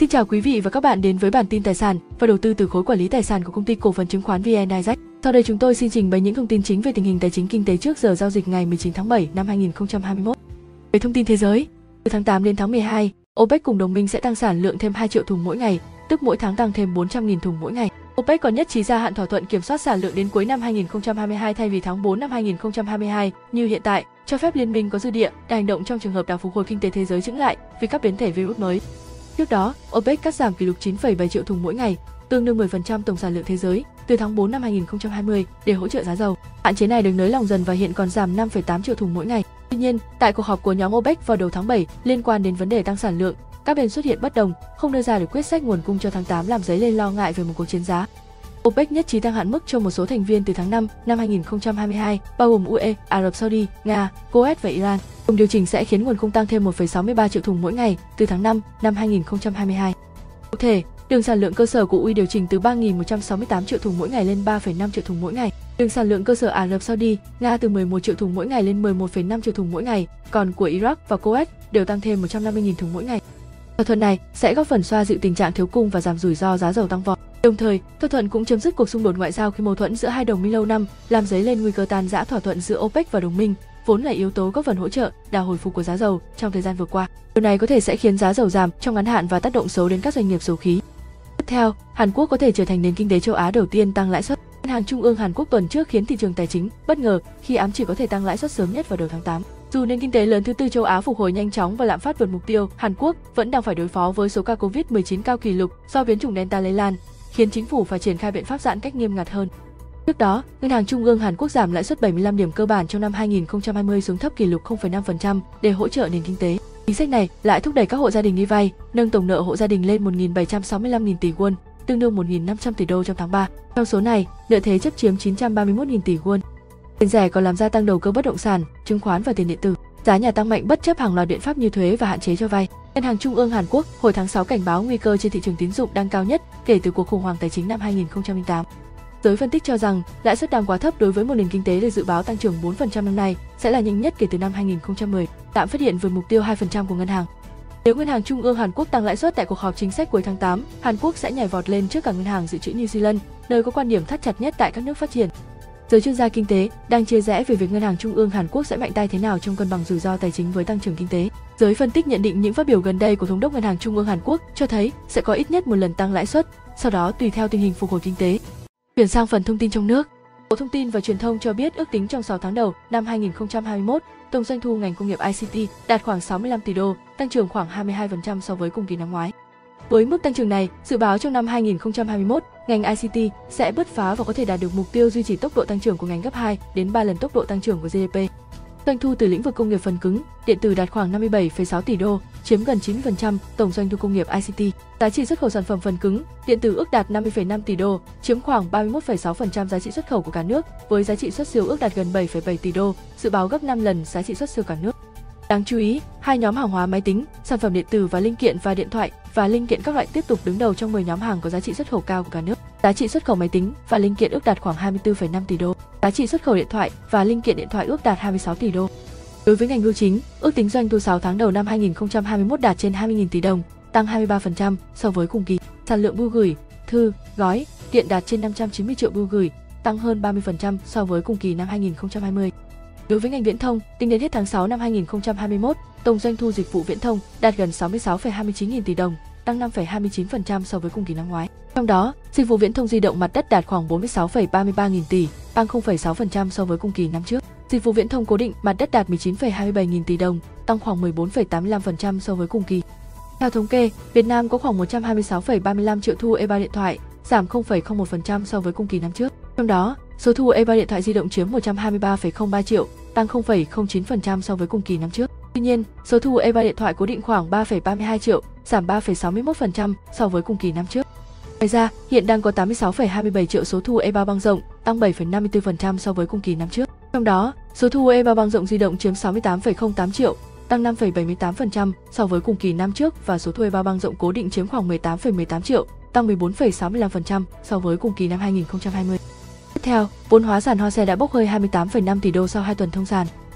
Xin chào quý vị và các bạn đến với bản tin tài sản và đầu tư từ khối quản lý tài sản của công ty cổ phần chứng khoán VN-Direct. Sau đây chúng tôi xin trình bày những thông tin chính về tình hình tài chính kinh tế trước giờ giao dịch ngày 19 tháng 7 năm 2021. Về thông tin thế giới, từ tháng 8 đến tháng 12, OPEC cùng đồng minh sẽ tăng sản lượng thêm 2 triệu thùng mỗi ngày, tức mỗi tháng tăng thêm 400.000 thùng mỗi ngày. OPEC còn nhất trí gia hạn thỏa thuận kiểm soát sản lượng đến cuối năm 2022 thay vì tháng 4 năm 2022 như hiện tại, cho phép liên minh có dư địa để hành động trong trường hợp đà phục hồi kinh tế thế giới chững lại vì các biến thể virus mới. Trước đó, OPEC cắt giảm kỷ lục 9,7 triệu thùng mỗi ngày, tương đương 10% tổng sản lượng thế giới từ tháng 4 năm 2020 để hỗ trợ giá dầu. Hạn chế này được nới lỏng dần và hiện còn giảm 5,8 triệu thùng mỗi ngày. Tuy nhiên, tại cuộc họp của nhóm OPEC vào đầu tháng 7 liên quan đến vấn đề tăng sản lượng, các bên xuất hiện bất đồng, không đưa ra được quyết sách nguồn cung cho tháng 8 làm dấy lên lo ngại về một cuộc chiến giá. OPEC nhất trí tăng hạn mức cho một số thành viên từ tháng 5 năm 2022, bao gồm UE, Ả Rập Saudi, Nga, Kuwait và Iran. Cùng điều chỉnh sẽ khiến nguồn cung tăng thêm 1,63 triệu thùng mỗi ngày từ tháng 5 năm 2022. Cụ thể, đường sản lượng cơ sở của UE điều chỉnh từ 3.168 triệu thùng mỗi ngày lên 3,5 triệu thùng mỗi ngày. Đường sản lượng cơ sở Ả Rập Saudi, Nga từ 11 triệu thùng mỗi ngày lên 11,5 triệu thùng mỗi ngày, còn của Iraq và Kuwait đều tăng thêm 150.000 thùng mỗi ngày. Thỏa thuận này sẽ góp phần xoa dịu tình trạng thiếu cung và giảm rủi ro giá dầu tăng vọt. Đồng thời, thỏa thuận cũng chấm dứt cuộc xung đột ngoại giao khi mâu thuẫn giữa hai đồng minh lâu năm, làm dấy lên nguy cơ tan rã thỏa thuận giữa OPEC và đồng minh, vốn là yếu tố góp phần hỗ trợ đà hồi phục của giá dầu trong thời gian vừa qua. Điều này có thể sẽ khiến giá dầu giảm trong ngắn hạn và tác động xấu đến các doanh nghiệp dầu khí. Tiếp theo, Hàn Quốc có thể trở thành nền kinh tế châu Á đầu tiên tăng lãi suất. Ngân hàng Trung ương Hàn Quốc tuần trước khiến thị trường tài chính bất ngờ khi ám chỉ có thể tăng lãi suất sớm nhất vào đầu tháng 8. Dù nền kinh tế lớn thứ tư châu Á phục hồi nhanh chóng và lạm phát vượt mục tiêu, Hàn Quốc vẫn đang phải đối phó với số ca Covid-19 cao kỷ lục do biến chủng Delta lây lan, khiến chính phủ phải triển khai biện pháp giãn cách nghiêm ngặt hơn. Trước đó, Ngân hàng Trung ương Hàn Quốc giảm lãi suất 75 điểm cơ bản trong năm 2020 xuống thấp kỷ lục 0,5% để hỗ trợ nền kinh tế. Chính sách này lại thúc đẩy các hộ gia đình đi vay, nâng tổng nợ hộ gia đình lên 1.765.000 tỷ won, tương đương 1.500 tỷ đô trong tháng 3. Trong số này, nợ thế chấp chiếm 931.000 tỷ won. Tiền rẻ còn làm gia tăng đầu cơ bất động sản, chứng khoán và tiền điện tử. Giá nhà tăng mạnh bất chấp hàng loạt biện pháp như thuế và hạn chế cho vay. Ngân hàng Trung ương Hàn Quốc hồi tháng 6 cảnh báo nguy cơ trên thị trường tín dụng đang cao nhất kể từ cuộc khủng hoảng tài chính năm 2008. Giới phân tích cho rằng lãi suất đang quá thấp đối với một nền kinh tế được dự báo tăng trưởng 4% năm nay sẽ là nhanh nhất kể từ năm 2010, tạm phát hiện vượt mục tiêu 2% của ngân hàng. Nếu Ngân hàng Trung ương Hàn Quốc tăng lãi suất tại cuộc họp chính sách cuối tháng 8, Hàn Quốc sẽ nhảy vọt lên trước cả Ngân hàng Dự trữ New Zealand, nơi có quan điểm thắt chặt nhất tại các nước phát triển. Giới chuyên gia kinh tế đang chia rẽ về việc Ngân hàng Trung ương Hàn Quốc sẽ mạnh tay thế nào trong cân bằng rủi ro tài chính với tăng trưởng kinh tế. Giới phân tích nhận định những phát biểu gần đây của Thống đốc Ngân hàng Trung ương Hàn Quốc cho thấy sẽ có ít nhất một lần tăng lãi suất, sau đó tùy theo tình hình phục hồi kinh tế. Chuyển sang phần thông tin trong nước. Bộ Thông tin và Truyền thông cho biết ước tính trong 6 tháng đầu năm 2021, tổng doanh thu ngành công nghiệp ICT đạt khoảng 65 tỷ đô, tăng trưởng khoảng 22% so với cùng kỳ năm ngoái. Với mức tăng trưởng này, dự báo trong năm 2021, ngành ICT sẽ bứt phá và có thể đạt được mục tiêu duy trì tốc độ tăng trưởng của ngành gấp 2 đến 3 lần tốc độ tăng trưởng của GDP. Doanh thu từ lĩnh vực công nghiệp phần cứng, điện tử đạt khoảng 57,6 tỷ đô, chiếm gần 90% tổng doanh thu công nghiệp ICT. Giá trị xuất khẩu sản phẩm phần cứng, điện tử ước đạt 50,5 tỷ đô, chiếm khoảng 31,6% giá trị xuất khẩu của cả nước, với giá trị xuất siêu ước đạt gần 7,7 tỷ đô, dự báo gấp 5 lần giá trị xuất siêu cả nước. Đáng chú ý, hai nhóm hàng hóa máy tính, sản phẩm điện tử và linh kiện và điện thoại và linh kiện các loại tiếp tục đứng đầu trong 10 nhóm hàng có giá trị xuất khẩu cao của cả nước. Giá trị xuất khẩu máy tính và linh kiện ước đạt khoảng 24,5 tỷ đô. Giá trị xuất khẩu điện thoại và linh kiện điện thoại ước đạt 26 tỷ đô. Đối với ngành bưu chính, ước tính doanh thu 6 tháng đầu năm 2021 đạt trên 20.000 tỷ đồng, tăng 23% so với cùng kỳ. Sản lượng bưu gửi, thư, gói, điện đạt trên 590 triệu bưu gửi, tăng hơn 30% so với cùng kỳ năm 2020. Đối với ngành viễn thông, tính đến hết tháng 6 năm 2021, tổng doanh thu dịch vụ viễn thông đạt gần 66,29 nghìn tỷ đồng, tăng 5,29% so với cùng kỳ năm ngoái. Trong đó, dịch vụ viễn thông di động mặt đất đạt khoảng 46,33 nghìn tỷ, tăng 0,6% so với cùng kỳ năm trước. Dịch vụ viễn thông cố định mặt đất đạt 19,27 nghìn tỷ đồng, tăng khoảng 14,85% so với cùng kỳ. Theo thống kê, Việt Nam có khoảng 126,35 triệu thu e-bao điện thoại, giảm 0,01% so với cùng kỳ năm trước. Trong đó, số thu e-bao điện thoại di động chiếm 123,03 triệu, tăng 0,09% so với cùng kỳ năm trước. Tuy nhiên, số thu e-bao điện thoại cố định khoảng 3,32 triệu, giảm 3,61% so với cùng kỳ năm trước. Ngoài ra, hiện đang có 86,27 triệu số thu e-bao băng rộng, tăng 7,54% so với cùng kỳ năm trước. Trong đó, số thu e-bao băng rộng di động chiếm 68,08 triệu, tăng 5,78% so với cùng kỳ năm trước và số thu e-bao băng rộng cố định chiếm khoảng 18,18 triệu, tăng 14,65% so với cùng kỳ năm 2020. Tiếp theo, vốn hóa sàn Hoa Xe đã bốc hơi 28,5 tỷ đô sau 2 tuần thông sàn.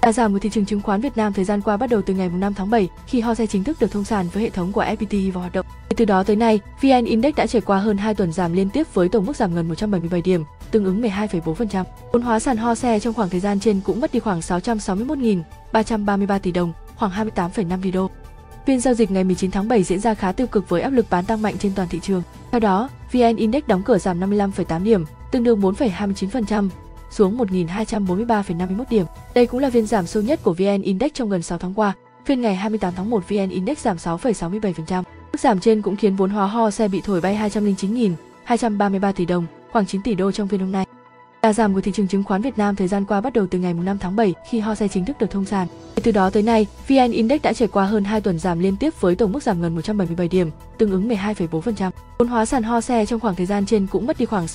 Đà giảm của thị trường chứng khoán Việt Nam thời gian qua bắt đầu từ ngày 5 tháng 7 khi HOSE chính thức được thông sàn với hệ thống của FPT vào hoạt động. Từ đó tới nay, VN Index đã trải qua hơn 2 tuần giảm liên tiếp với tổng mức giảm gần 177 điểm, tương ứng 12,4%. Vốn hóa sàn HOSE trong khoảng thời gian trên cũng mất đi khoảng 661.333 tỷ đồng, khoảng 28,5 tỷ đô. Phiên giao dịch ngày 19 tháng 7 diễn ra khá tiêu cực với áp lực bán tăng mạnh trên toàn thị trường. Theo đó, VN Index đóng cửa giảm 55,8 điểm, tương đương 4,29%, xuống 1.243,51 điểm. Đây cũng là phiên giảm sâu nhất của VN Index trong gần 6 tháng qua. Phiên ngày 28 tháng 1 VN Index giảm 6,67%. Mức giảm trên cũng khiến vốn hóa HOSE bị thổi bay 209.233 tỷ đồng, khoảng 9 tỷ đô trong phiên hôm nay. Đà giảm của thị trường chứng khoán Việt Nam thời gian qua bắt đầu từ ngày 5 tháng 7 khi HOSE chính thức được thông sàn. Từ đó tới nay, VN Index đã trải qua hơn 2 tuần giảm liên tiếp với tổng mức giảm gần 177 điểm, tương ứng 12,4%. Vốn hóa sàn HOSE trong khoảng thời gian trên cũng mất đi khoảng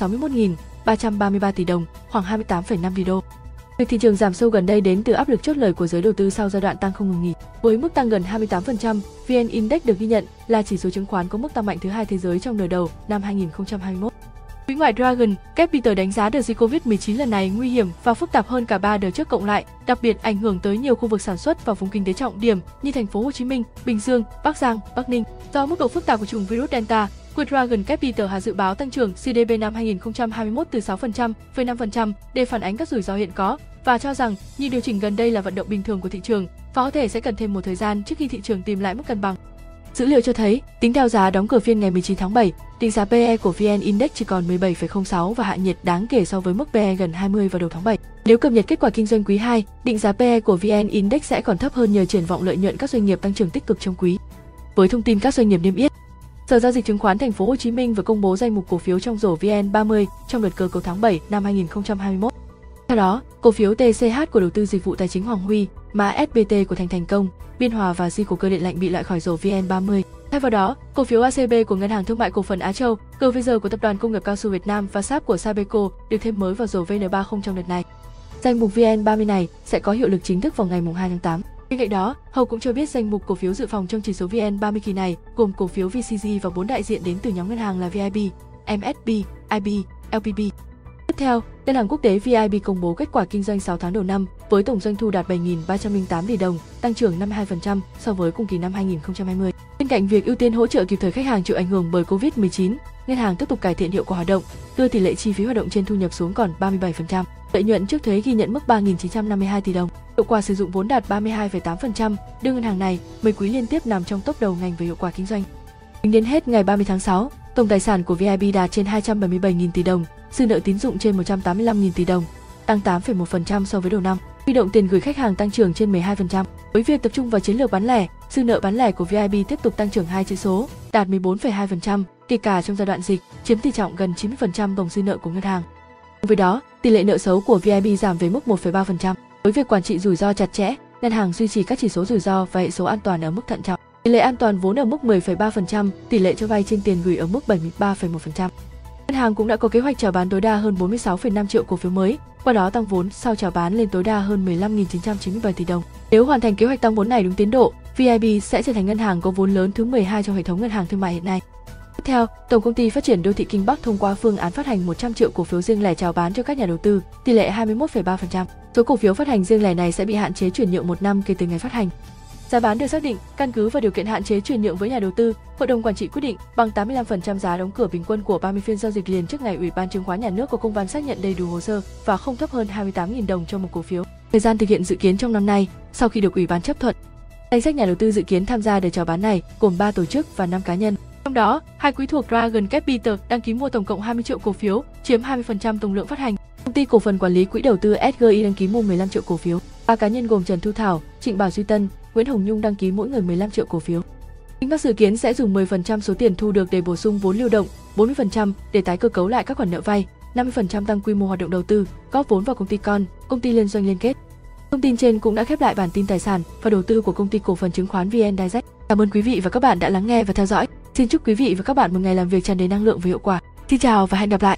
661.333 tỷ đồng, khoảng 28,5 tỷ đô. Việc thị trường giảm sâu gần đây đến từ áp lực chốt lời của giới đầu tư sau giai đoạn tăng không ngừng nghỉ. Với mức tăng gần 28%, VN Index được ghi nhận là chỉ số chứng khoán có mức tăng mạnh thứ hai thế giới trong nửa đầu năm 2021. Quỹ ngoại Dragon Capital đánh giá đợt dịch Covid-19 lần này nguy hiểm và phức tạp hơn cả 3 đợt trước cộng lại, đặc biệt ảnh hưởng tới nhiều khu vực sản xuất và vùng kinh tế trọng điểm như thành phố Hồ Chí Minh, Bình Dương, Bắc Giang, Bắc Ninh. Do mức độ phức tạp của chủng virus Delta, quỹ Dragon Capital Hà dự báo tăng trưởng GDP năm 2021 từ 6% với 5% để phản ánh các rủi ro hiện có và cho rằng nhịp điều chỉnh gần đây là vận động bình thường của thị trường và có thể sẽ cần thêm một thời gian trước khi thị trường tìm lại mức cân bằng. Dữ liệu cho thấy, tính theo giá đóng cửa phiên ngày 19 tháng 7, định giá PE của VN Index chỉ còn 17,06 và hạ nhiệt đáng kể so với mức PE gần 20 vào đầu tháng 7. Nếu cập nhật kết quả kinh doanh quý 2, định giá PE của VN Index sẽ còn thấp hơn nhờ triển vọng lợi nhuận các doanh nghiệp tăng trưởng tích cực trong quý. Với thông tin các doanh nghiệp niêm yết, Sở giao dịch chứng khoán Thành phố Hồ Chí Minh vừa công bố danh mục cổ phiếu trong rổ VN30 trong đợt cơ cấu tháng 7 năm 2021. Theo đó, cổ phiếu TCH của đầu tư dịch vụ tài chính Hoàng Huy, mã SBT của Thành Công, Biên Hòa và Di của Cơ Điện Lạnh bị loại khỏi rổ VN30. Thay vào đó, cổ phiếu ACB của Ngân hàng Thương mại Cổ phần Á Châu, GVG của Tập đoàn Công nghiệp Cao su Việt Nam và SAP của Sabeco được thêm mới vào rổ VN30 trong đợt này. Danh mục VN30 này sẽ có hiệu lực chính thức vào ngày 2 tháng 8. Bên cạnh đó, Hầu cũng cho biết danh mục cổ phiếu dự phòng trong chỉ số VN30 kỳ này gồm cổ phiếu VCG và 4 đại diện đến từ nhóm ngân hàng là VIB, MSB, IB, LPB. Tiếp theo, Ngân hàng Quốc tế VIB công bố kết quả kinh doanh 6 tháng đầu năm với tổng doanh thu đạt 7.308 tỷ đồng, tăng trưởng 52% so với cùng kỳ năm 2020. Bên cạnh việc ưu tiên hỗ trợ kịp thời khách hàng chịu ảnh hưởng bởi Covid-19, ngân hàng tiếp tục cải thiện hiệu quả hoạt động, đưa tỷ lệ chi phí hoạt động trên thu nhập xuống còn 37%. Lợi nhuận trước thuế ghi nhận mức 3.952 tỷ đồng. Hiệu quả sử dụng vốn đạt 32,8%, đưa ngân hàng này 10 quý liên tiếp nằm trong top đầu ngành về hiệu quả kinh doanh. Tính đến hết ngày 30 tháng 6, tổng tài sản của VIB đạt trên 277.000 tỷ đồng, dư nợ tín dụng trên 185.000 tỷ đồng, tăng 8,1% so với đầu năm. Huy động tiền gửi khách hàng tăng trưởng trên 12%. Với việc tập trung vào chiến lược bán lẻ, dư nợ bán lẻ của VIB tiếp tục tăng trưởng 2 chữ số, đạt 14,2%, kể cả trong giai đoạn dịch, chiếm tỷ trọng gần 90% tổng dư nợ của ngân hàng. Cùng với đó, tỷ lệ nợ xấu của VIB giảm về mức 1,3%. Với việc quản trị rủi ro chặt chẽ, ngân hàng duy trì các chỉ số rủi ro và hệ số an toàn ở mức thận trọng. Tỷ lệ an toàn vốn ở mức 10,3%, tỷ lệ cho vay trên tiền gửi ở mức 73,1%. Ngân hàng cũng đã có kế hoạch chào bán tối đa hơn 46,5 triệu cổ phiếu mới, qua đó tăng vốn sau chào bán lên tối đa hơn 15.997 tỷ đồng. Nếu hoàn thành kế hoạch tăng vốn này đúng tiến độ, VIB sẽ trở thành ngân hàng có vốn lớn thứ 12 trong hệ thống ngân hàng thương mại hiện nay. Tiếp theo, Tổng công ty Phát triển Đô thị Kinh Bắc thông qua phương án phát hành 100 triệu cổ phiếu riêng lẻ chào bán cho các nhà đầu tư, tỷ lệ 21,3%. Số cổ phiếu phát hành riêng lẻ này sẽ bị hạn chế chuyển nhượng 1 năm kể từ ngày phát hành. Giá bán được xác định căn cứ vào điều kiện hạn chế chuyển nhượng với nhà đầu tư, Hội đồng quản trị quyết định bằng 85% giá đóng cửa bình quân của 30 phiên giao dịch liền trước ngày Ủy ban Chứng khoán Nhà nước có công văn xác nhận đầy đủ hồ sơ và không thấp hơn 28.000 đồng cho một cổ phiếu. Thời gian thực hiện dự kiến trong năm nay, sau khi được Ủy ban chấp thuận. Danh sách nhà đầu tư dự kiến tham gia đợt chào bán này gồm 3 tổ chức và 5 cá nhân. Trong đó, 2 quỹ thuộc Dragon Capital đăng ký mua tổng cộng 20 triệu cổ phiếu, chiếm 20% tổng lượng phát hành. Công ty cổ phần quản lý quỹ đầu tư SGI đăng ký mua 15 triệu cổ phiếu. 3 cá nhân gồm Trần Thu Thảo, Trịnh Bảo Duy Tân, Nguyễn Hồng Nhung đăng ký mỗi người 15 triệu cổ phiếu. Kinh Bắc dự kiến sẽ dùng 10% số tiền thu được để bổ sung vốn lưu động, 40% để tái cơ cấu lại các khoản nợ vay, 50% tăng quy mô hoạt động đầu tư, góp vốn vào công ty con, công ty liên doanh liên kết. Thông tin trên cũng đã khép lại bản tin tài sản và đầu tư của công ty cổ phần chứng khoán VN Direct. Cảm ơn quý vị và các bạn đã lắng nghe và theo dõi. Xin chúc quý vị và các bạn một ngày làm việc tràn đầy năng lượng và hiệu quả. Xin chào và hẹn gặp lại.